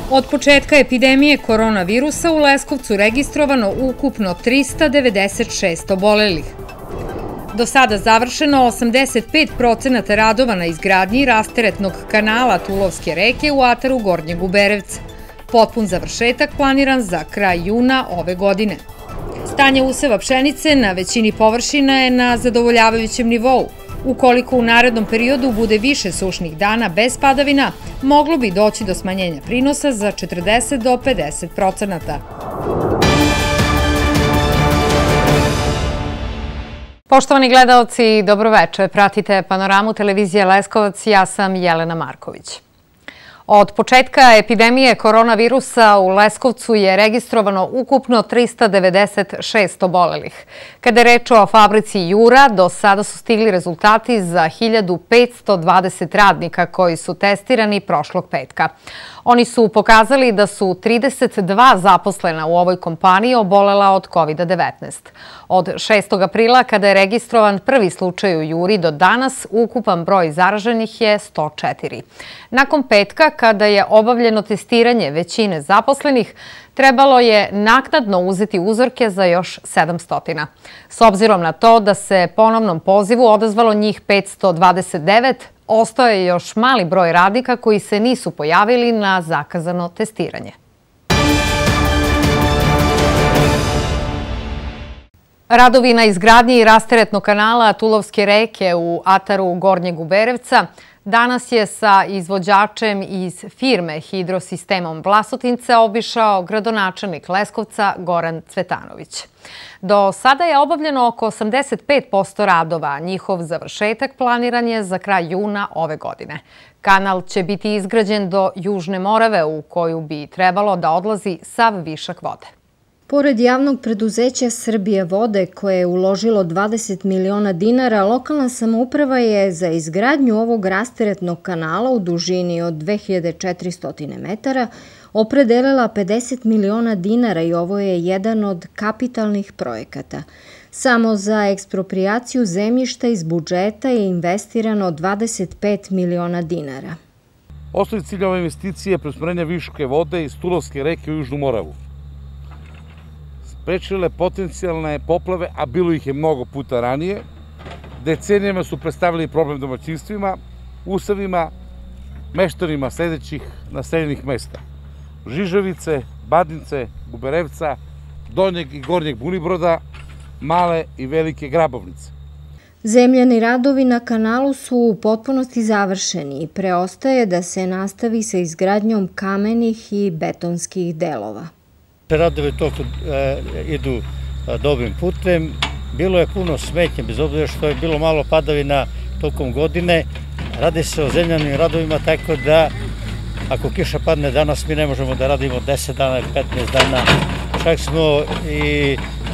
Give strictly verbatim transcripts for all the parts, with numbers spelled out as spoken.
Od početka epidemije koronavirusa u Leskovcu registrovano ukupno trista devedeset šest obolelih. Do sada završeno osamdeset pet procenata radova na izgradnji rasteretnog kanala Tulovske reke u ataru Gornjeg Guberevca. Potpun završetak planiran za kraj juna ove godine. Stanje useva pšenice na većini površina je na zadovoljavajućem nivou. Ukoliko u narednom periodu bude više sušnih dana bez padavina, moglo bi doći do smanjenja prinosa za četrdeset do pedeset procenata. Poštovani gledaoci, dobroveče. Pratite Panoramu televizije Leskovac, ja sam Jelena Marković. Od početka epidemije koronavirusa u Leskovcu je registrovano ukupno trista devedeset šest obolelih. Kada je reč o fabrici Jura, do sada su stigli rezultati za hiljadu petsto dvadeset radnika koji su testirani prošlog petka. Oni su pokazali da su trideset dva zaposlena u ovoj kompaniji obolela od kovida devetnaest. Od šestog aprila, kada je registrovan prvi slučaj u Juri, do danas ukupan broj zaraženih je sto četiri. Nakon petka, kada je obavljeno testiranje većine zaposlenih, trebalo je naknadno uzeti uzorke za još sedamsto. S obzirom na to da se ponovnom pozivu odazvalo njih petsto dvadeset devet, ostao je još mali broj radnika koji se nisu pojavili na zakazano testiranje. Radovi na izgradnji rasteretnog kanala Tulovske reke u ataru Gornjeg Guberevca danas je sa izvođačem iz firme Hidrosistemom Vlasotince obišao gradonačelnik Leskovca Goran Cvetanović. Do sada je obavljeno oko osamdeset pet posto radova, a njihov završetak planiran je za kraj juna ove godine. Kanal će biti izgrađen do Južne Morave, u koju bi trebalo da odlazi sav višak vode. Pored javnog preduzeća Srbija vode, koje je uložilo dvadeset miliona dinara, lokalna samouprava je za izgradnju ovog rasteretnog kanala u dužini od dve hiljade četiristo metara opredelila pedeset miliona dinara i ovo je jedan od kapitalnih projekata. Samo za eksproprijaciju zemljišta iz budžeta je investirano dvadeset pet miliona dinara. Osnovni cilj ove investicije je preusmerenje viška vode iz Tulovske reke u Južnu Moravu. Sprečile potencijalne poplave, a bilo ih je mnogo puta ranije. Decenijama su predstavili problem domaćinstvima, usevima, meštanima sledećih naseljenih mesta: Žiževice, Badince, Guberevca, Donjeg i Gornjeg Bunibroda, Male i Velike Grabovnice. Zemljani radovi na kanalu su u potpunosti završeni i preostaje da se nastavi sa izgradnjom kamenih i betonskih delova. Radovi toliko idu dobrim putem. Bilo je puno smetnje, bez obzira što je bilo malo padavina tokom godine. Radi se o zemljanim radovima, tako da ako kiša padne danas, mi ne možemo da radimo deset dana ili petnaest dana. Čak smo i,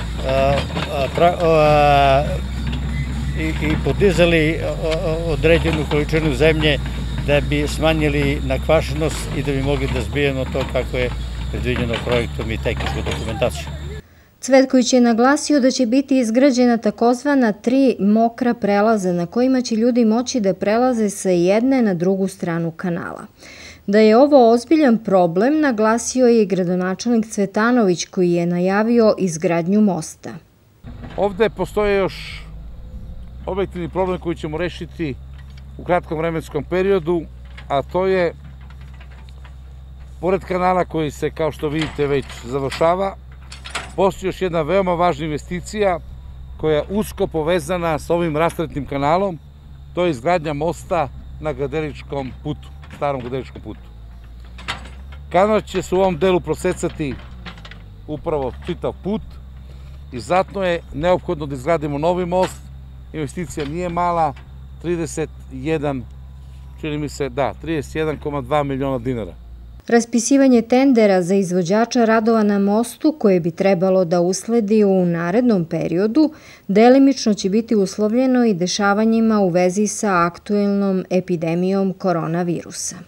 i podizali određenu količinu zemlje da bi smanjili nakvašenost i da bi mogli da zbijemo to kako je predviđeno projektom i tehničkom dokumentacijom. Cvetković je naglasio da će biti izgrađena takozvana tri mokra prelaza na kojima će ljudi moći da prelaze sa jedne na drugu stranu kanala. Da je ovo ozbiljan problem, naglasio je i gradonačelnik Cvetanović, koji je najavio izgradnju mosta. Ovde postoje još objektivni problem koji ćemo rešiti u kratkom vremenskom periodu, a to je pored kanala koji se, kao što vidite, već završava, postoji još jedna veoma važna investicija koja je usko povezana s ovim rasteretnim kanalom. To je izgradnja mosta na Gadeličkom putu, starom Gadeličkom putu. Kanal će se u ovom delu prosecati upravo čitav put i zato je neophodno da izgradimo novi most. Investicija nije mala, trideset jedan, čini mi se, da, trideset jedan zarez dva miliona dinara. Raspisivanje tendera za izvođača radova na mostu, koje bi trebalo da usledi u narednom periodu, delimično će biti uslovljeno i dešavanjima u vezi sa aktuelnom epidemijom koronavirusa.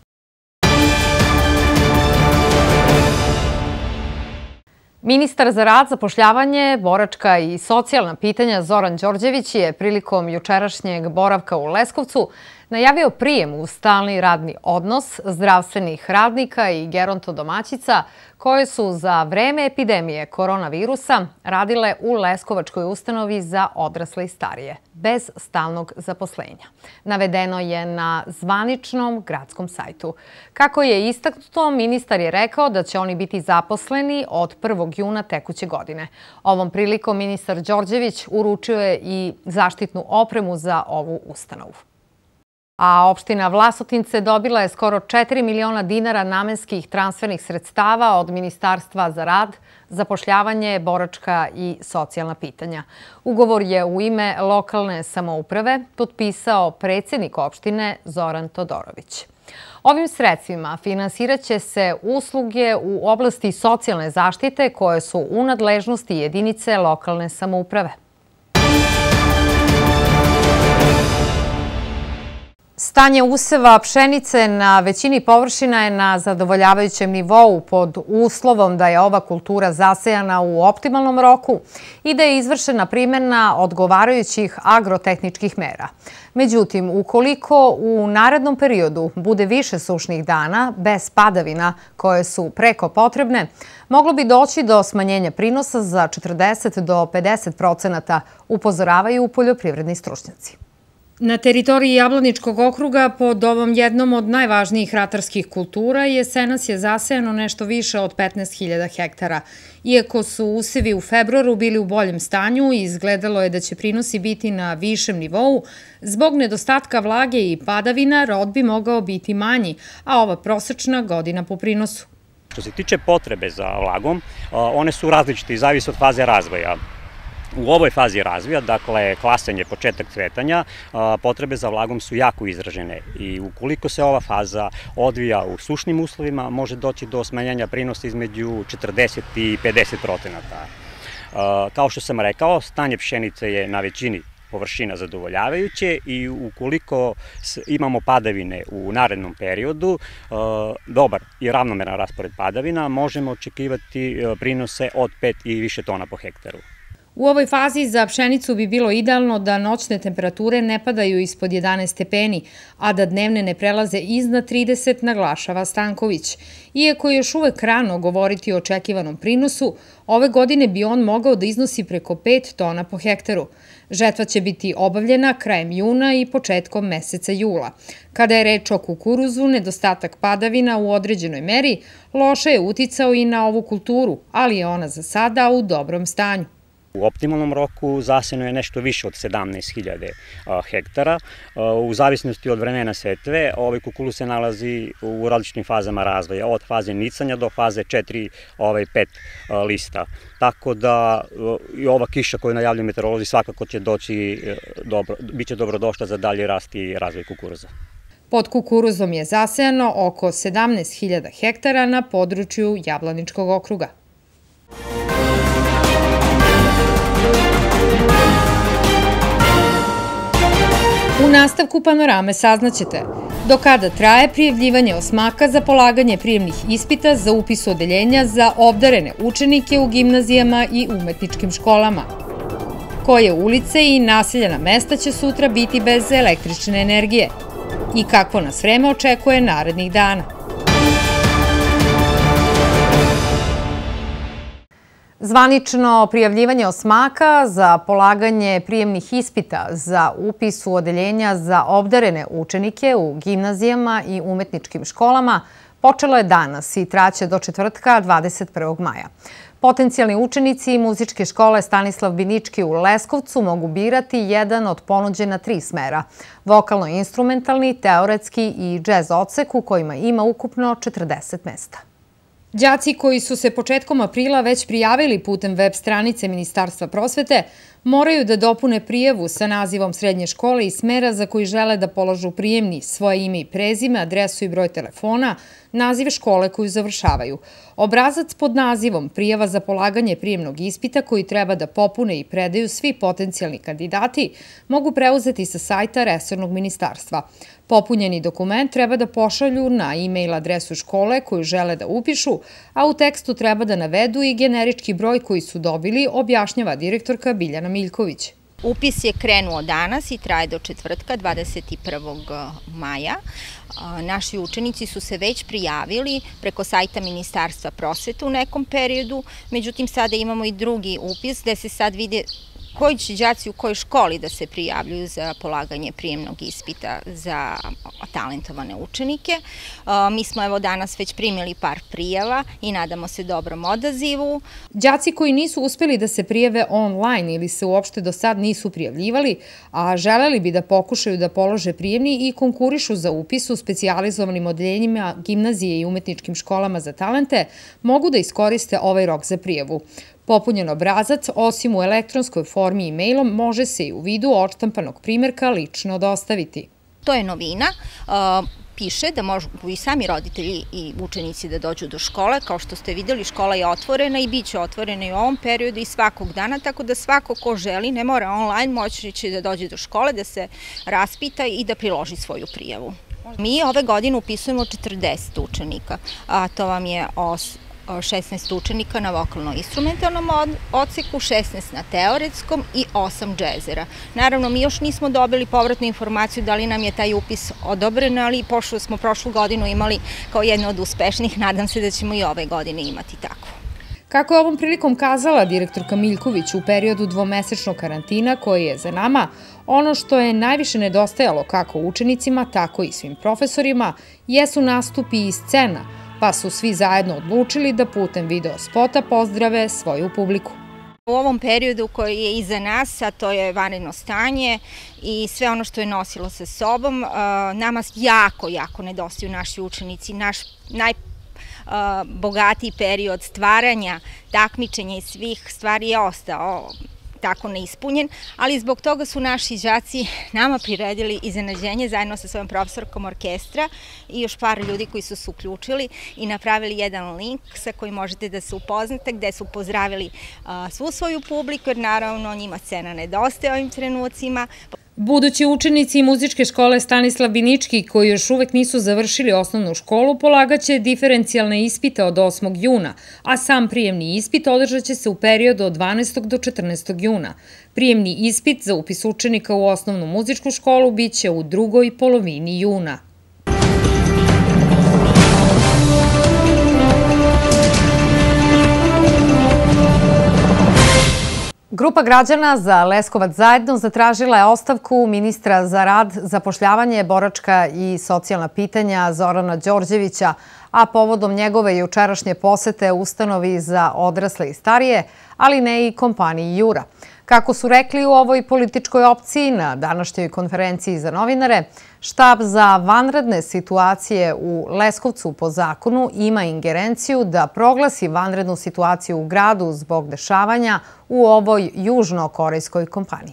Ministar za rad, zapošljavanje, boračka i socijalna pitanja Zoran Đorđević je prilikom jučerašnjeg boravka u Leskovcu najavio prijem u stalni radni odnos zdravstvenih radnika i gerontodomaćica koje su za vreme epidemije koronavirusa radile u Leskovačkoj ustanovi za odrasle i starije, bez stalnog zaposlenja. Navedeno je na zvaničnom gradskom sajtu. Kako je istaknuto, ministar je rekao da će oni biti zaposleni od prvog juna tekuće godine. Ovom prilikom ministar Đorđević uručio je i zaštitnu opremu za ovu ustanovu. A opština Vlasotince dobila je skoro četiri miliona dinara namenskih transfernih sredstava od Ministarstva za rad, zapošljavanje, boračka i socijalna pitanja. Ugovor je u ime lokalne samouprave potpisao predsjednik opštine Zoran Todorović. Ovim sredstvima finansiraće se usluge u oblasti socijalne zaštite koje su u nadležnosti jedinice lokalne samouprave. Stanje useva pšenice na većini površina je na zadovoljavajućem nivou pod uslovom da je ova kultura zasejana u optimalnom roku i da je izvršena primjena odgovarajućih agrotehničkih mera. Međutim, ukoliko u narednom periodu bude više sušnih dana bez padavina koje su preko potrebne, moglo bi doći do smanjenja prinosa za četrdeset do pedeset procenata, upozoravaju poljoprivredni stručnjaci. Na teritoriji Jablaničkog okruga pod ovom jednom od najvažnijih ratarskih kultura jesenas je zasejano nešto više od petnaest hiljada hektara. Iako su usevi u februaru bili u boljem stanju i izgledalo je da će prinosi biti na višem nivou, zbog nedostatka vlage i padavina rod bi mogao biti manji, a ova prosečna godina po prinosu. Što se tiče potrebe za vlagom, one su različite i zavise od faze razvoja. U ovoj fazi razvoja, dakle klasanje, početak cvetanja, potrebe za vlagom su jako izražene i ukoliko se ova faza odvija u sušnim uslovima, može doći do smanjenja prinosa između četrdeset i pedeset procenata. Kao što sam rekao, stanje pšenice je na većini površina zadovoljavajuće i ukoliko imamo padavine u narednom periodu, dobar i ravnomeran raspored padavina, možemo očekivati prinose od pet i više tona po hektaru. U ovoj fazi za pšenicu bi bilo idealno da noćne temperature ne padaju ispod jedanaest stepeni, a da dnevne ne prelaze iznad trideset, naglašava Stanković. Iako je još uvek rano govoriti o očekivanom prinosu, ove godine bi on mogao da iznosi preko pet tona po hektaru. Žetva će biti obavljena krajem juna i početkom meseca jula. Kada je reč o kukuruzu, nedostatak padavina u određenoj meri loše je uticao i na ovu kulturu, ali je ona za sada u dobrom stanju. U optimalnom roku zasejano je nešto više od sedamnaest hiljada hektara. U zavisnosti od vremena setve, ovaj kukuruz se nalazi u različitim fazama razvoja, od faze nicanja do faze četiri pet lista. Tako da i ova kiša koju najavljuju meteorolozi svakako će doći, bit će dobrodošla za dalji rast i razvoj kukuruza. Pod kukuruzom je zasejano oko sedamnaest hiljada hektara na području Jablaničkog okruga. U nastavku Panorame saznaćete do kada traje prijavljivanje osmaka za polaganje prijemnih ispita za upis u odeljenja za obdarene učenike u gimnazijama i umetničkim školama. Koje ulice i naseljena mesta će sutra biti bez električne energije i kakvo nas vreme očekuje narednih dana. Zvanično prijavljivanje osmaka za polaganje prijemnih ispita za upis u odeljenja za obdarene učenike u gimnazijama i umetničkim školama počelo je danas i traće do četvrtka dvadeset prvog maja. Potencijalni učenici muzičke škole Stanislav Binički u Leskovcu mogu birati jedan od ponuđena tri smera: vokalno-instrumentalni, teoretski i džez odsek u kojima ima ukupno četrdeset mesta. Đaci koji su se početkom aprila već prijavili putem web stranice Ministarstva prosvete moraju da dopune prijavu sa nazivom srednje škole i smera za koji žele da polažu prijemni, svoje ime i prezime, adresu i broj telefona, naziv škole koju završavaju. Obrazac pod nazivom prijava za polaganje prijemnog ispita koji treba da popune i predaju svi potencijalni kandidati mogu preuzeti sa sajta resornog ministarstva. Popunjeni dokument treba da pošalju na e-mail adresu škole koju žele da upišu, a u tekstu treba da navedu i generički broj koji su dobili, objašnjava direktorka Biljana Miljković. Upis je krenuo danas i traje do četvrtka, dvadeset prvog maja. Naši učenici su se već prijavili preko sajta Ministarstva prosvete u nekom periodu, međutim sada imamo i drugi upis gde se sad vide koji će đaci u kojoj školi da se prijavljuju za polaganje prijemnog ispita za talentovane učenike. Mi smo evo danas već primili par prijava i nadamo se dobrom odazivu. Đaci koji nisu uspeli da se prijave online ili se uopšte do sad nisu prijavljivali, a želeli bi da pokušaju da polože prijemni i konkurišu za upis u specijalizovanim odeljenjima gimnazije i umetničkim školama za talente, mogu da iskoriste ovaj rok za prijavu. Popunjen obrazac, osim u elektronskoj formi i mailom, može se i u vidu odštampanog primjerka lično dostaviti. To je novina. Piše da mogu i sami roditelji i učenici da dođu do škole. Kao što ste videli, škola je otvorena i bit će otvorena i u ovom periodu i svakog dana, tako da svako ko želi, ne mora online, moći će da dođe do škole, da se raspita i da priloži svoju prijavu. Mi ove godine upisujemo četrdeset učenika, a to vam je šesnaest učenika na vokalno-instrumentalnom odseku, šesnaest na teoretskom i osam džezera. Naravno, mi još nismo dobili povratnu informaciju da li nam je taj upis odobren, ali pošto smo prošlu godinu imali kao jednu od uspešnih, nadam se da ćemo i ove godine imati tako. Kako je ovom prilikom kazala direktorka Miljković, u periodu dvomesečnog karantina koji je za nama, ono što je najviše nedostajalo kako učenicima, tako i svim profesorima, jesu nastupi i scena, pa su svi zajedno odlučili da putem video spota pozdrave svoju publiku. U ovom periodu koji je iza nas, a to je vanredno stanje i sve ono što je nosilo sa sobom, nama jako, jako nedostaju naši učenici, naš najbogatiji period stvaranja, takmičenja i svih stvari je ostao tako neispunjen, ali zbog toga su naši đaci nama priredili iznenađenje zajedno sa svojom profesorkom orkestra i još par ljudi koji su se uključili i napravili jedan link sa kojim možete da se upoznate, gde su pozdravili svu svoju publiku, jer naravno njima scena nedostaje ovim trenucima. Budući učenici muzičke škole Stanislav Binički, koji još uvek nisu završili osnovnu školu, polagaće diferencijalne ispite od osmog juna, a sam prijemni ispit održat će se u periodu od dvanaestog do četrnaestog juna. Prijemni ispit za upis učenika u osnovnu muzičku školu biće u drugoj polovini juna. Grupa građana za Leskovac zajedno zatražila je ostavku ministra za rad, zapošljavanje, boračka i socijalna pitanja Zorana Đorđevića, a povodom njegove jučerašnje posete ustanovi za odrasle i starije, ali ne i kompaniji Jura. Kako su rekli u ovoj političkoj opciji na današnjoj konferenciji za novinare, štab za vanredne situacije u Leskovcu po zakonu ima ingerenciju da proglasi vanrednu situaciju u gradu zbog dešavanja u ovoj južnokorejskoj kompaniji.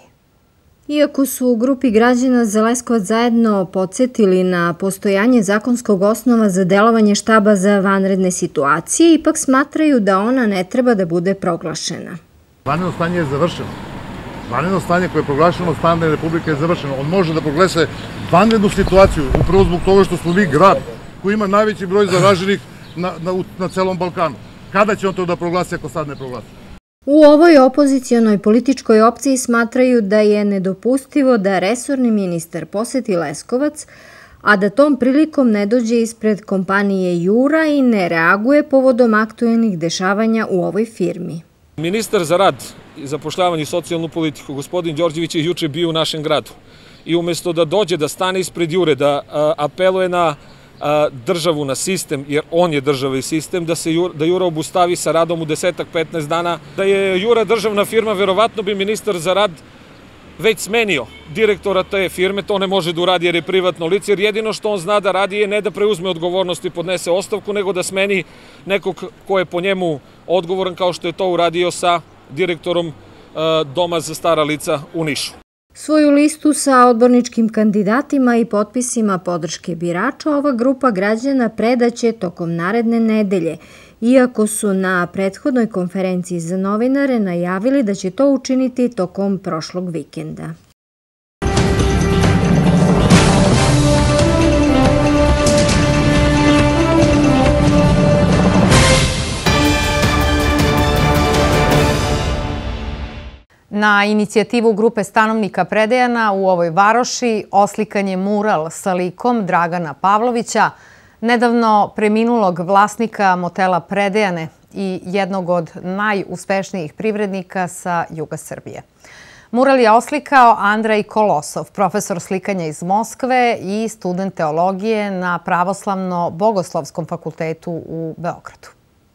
Iako su u grupi građana za Leskovac zajedno podsjetili na postojanje zakonskog osnova za delovanje štaba za vanredne situacije, ipak smatraju da ona ne treba da bude proglašena. Vanredno stanje je završeno. Vanredno stanje koje je proglašeno od strane Republike je završeno. On može da proglese vanrednu situaciju, upravo zbog toga što smo mi grad koji ima najveći broj zaraženih na, na, na celom Balkanu. Kada će on to da proglasi ako sad ne proglasi? U ovoj opozicionoj političkoj opciji smatraju da je nedopustivo da resorni ministar poseti Leskovac, a da tom prilikom ne dođe ispred kompanije Jura i ne reaguje povodom aktuelnih dešavanja u ovoj firmi. Ministar za rad, zapošljavanje i socijalnu politiku, gospodin Đorđević je juče bio u našem gradu i umjesto da dođe, da stane ispred Jure, da apeluje na državu, na sistem, jer on je država i sistem, da se da Jura obustavi sa radom u desetak, petnaest dana. Da je Jura državna firma, verovatno bi ministar za rad već smenio direktora te firme, to ne može da uradi jer je privatno lice, jer jedino što on zna da radi je ne da preuzme odgovornost i podnese ostavku, nego da smeni nekog ko je po njemu odgovoran, kao što je to uradio sa direktorom Doma za stara lica u Nišu. Svoju listu sa odborničkim kandidatima i potpisima podrške birača ova grupa građana predaće tokom naredne nedelje, iako su na prethodnoj konferenciji za novinare najavili da će to učiniti tokom prošlog vikenda. Na inicijativu grupe stanovnika Predejana u ovoj varoši oslikan je mural sa likom Dragana Pavlovića, nedavno preminulog vlasnika motela Predejane i jednog od najuspešnijih privrednika sa juga Srbije. Mural je oslikao Andrej Kolosov, profesor slikanja iz Moskve i student teologije na Pravoslavno-bogoslovskom fakultetu u Beogradu.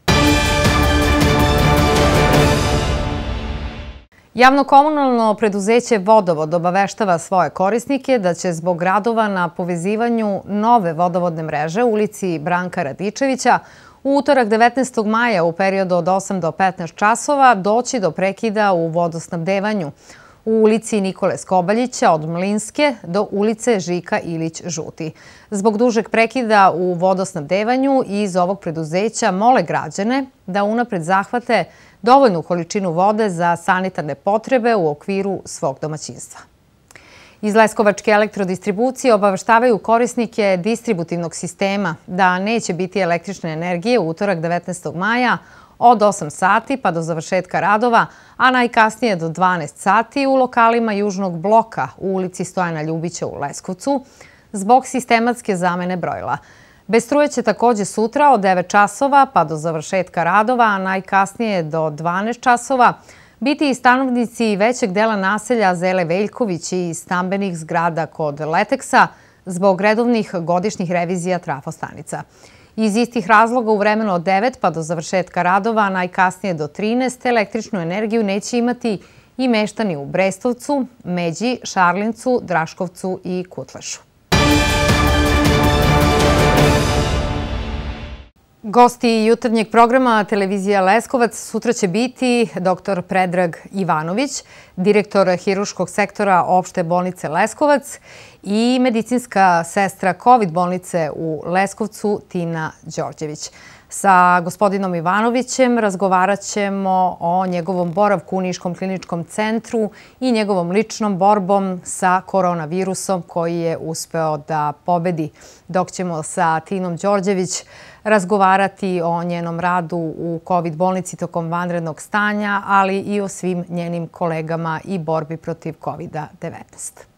Javno-komunalno preduzeće Vodovod obaveštava svoje korisnike da će zbog radova na povezivanju nove vodovodne mreže u ulici Branka Radičevića u utorak devetnaestog maja u periodu od osam do petnaest časova doći do prekida u vodosnabdevanju u ulici Nikole Skobaljića od Mlinske do ulice Žika Ilić-Žuti. Zbog dužeg prekida u vodosnabdevanju iz ovog preduzeća mole građane da unapred zahvate dovoljnu količinu vode za sanitarne potrebe u okviru svog domaćinstva. Iz Leskovačke elektrodistribucije obaveštavaju korisnike distributivnog sistema da neće biti električne energije u utorak devetnaestog maja od osam sati pa do završetka radova, a najkasnije do dvanaest sati u lokalima Južnog bloka u ulici Stojana Ljubića u Leskovcu zbog sistematske zamene brojila. Bez struje će također sutra od devet časova pa do završetka radova, a najkasnije do dvanaest časova, biti i stanovnici većeg dela naselja Zele Veljković i stambenih zgrada kod Leteksa zbog redovnih godišnjih revizija trafostanica. Iz istih razloga u vremenu od devet pa do završetka radova, a najkasnije do trinaest, električnu energiju neće imati i meštani u Brestovcu, Međi, Šarlincu, Draškovcu i Kutlešu. Gosti jutarnjeg programa televizija Leskovac sutra će biti doktor Predrag Ivanović, direktor hiruškog sektora opšte bolnice Leskovac i medicinska sestra COVID bolnice u Leskovcu Tina Đorđević. Sa gospodinom Ivanovićem razgovarat ćemo o njegovom boravku u Niškom kliničkom centru i njegovom ličnom borbom sa koronavirusom koji je uspeo da pobedi. Dok ćemo sa Tinom Đorđević razgovarati o njenom radu u COVID bolnici tokom vanrednog stanja, ali i o svim njenim kolegama i borbi protiv kovid devetnaest.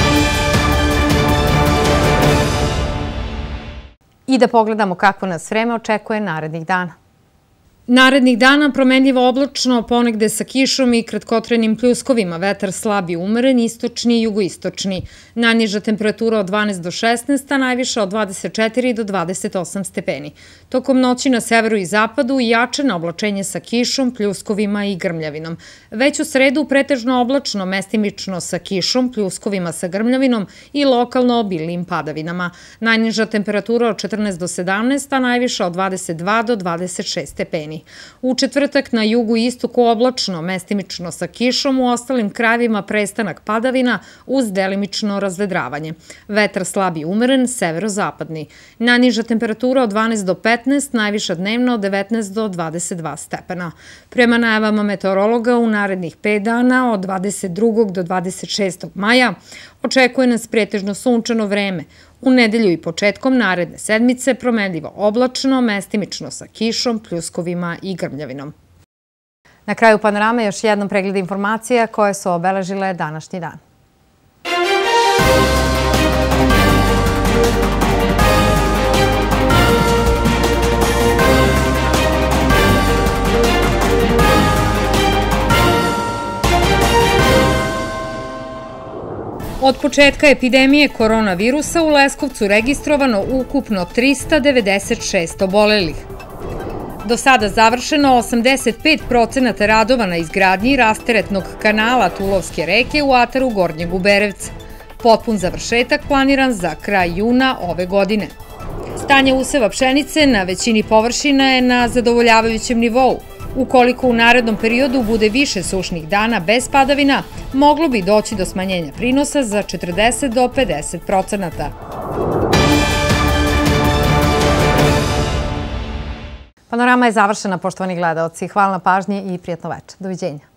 I da pogledamo kako nas vreme očekuje narednih dana. Narednih dana promenljivo oblačno, ponegde sa kišom i kratkotrenim pljuskovima, vetar slab i umeren, istočni i jugoistočni. Najniža temperatura od dvanaest do šesnaest, a najviša od dvadeset četiri do dvadeset osam stepeni. Tokom noći na severu i zapadu jačano oblačenje sa kišom, pljuskovima i grmljavinom. Već u sredu pretežno oblačno, mestimično sa kišom, pljuskovima sa grmljavinom i lokalno obilnim padavinama. Najniža temperatura od četrnaest do sedamnaest, a najviša od dvadeset dva do dvadeset šest stepeni. U četvrtak na jugu i istoku oblačno, mestimično sa kišom, u ostalim krajevima prestanak padavina uz delimično razvedravanje. Vetar slab i umeren, severozapadni. Najniža temperatura od dvanaest do petnaest, najviša dnevno od devetnaest do dvadeset dva stepena. Prema najavama meteorologa u narednih pet dana od dvadeset drugog do dvadeset šestog maja očekuje nas pretežno sunčano vreme. U nedelju i početkom naredne sedmice promenljivo oblačno, mestimično sa kišom, pljuskovima i grmljavinom. Na kraju panorame još jednom pregled informacija koje su obeležile današnji dan. Od početka epidemije koronavirusa u Leskovcu registrovano ukupno trista devedeset šest obolelih. Do sada završeno osamdeset pet procenata radova na izgradnji rasteretnog kanala Tulovske reke u ataru Gornjeg Uberevca. Potpun završetak planiran za kraj juna ove godine. Stanje useva pšenice na većini površina je na zadovoljavajućem nivou. Ukoliko u narednom periodu bude više sušnih dana bez padavina, moglo bi doći do smanjenja prinosa za četrdeset do pedeset procenata. Panorama je završena, poštovani gledaoci. Hvala na pažnji i prijatno večer. Doviđenja.